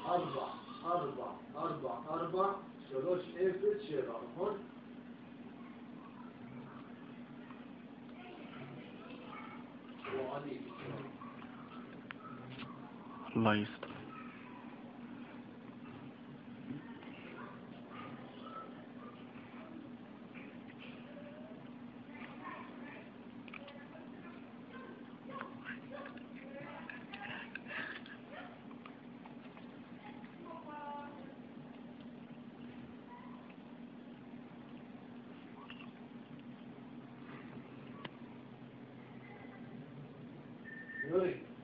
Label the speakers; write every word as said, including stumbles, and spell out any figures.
Speaker 1: أربعة أربعة أربعة أربعة שלוש אפס שבע, נכון?
Speaker 2: الله يستر.
Speaker 1: يوري